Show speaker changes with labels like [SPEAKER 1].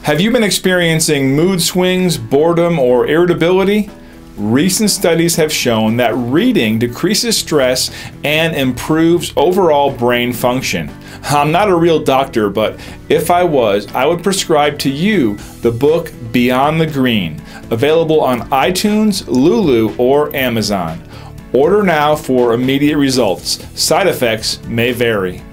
[SPEAKER 1] Have you been experiencing mood swings, boredom, or irritability? Recent studies have shown that reading decreases stress and improves overall brain function. I'm not a real doctor, but if I was, I would prescribe to you the book Beyond the Greene, available on iTunes, Lulu, or Amazon. Order now for immediate results. Side effects may vary.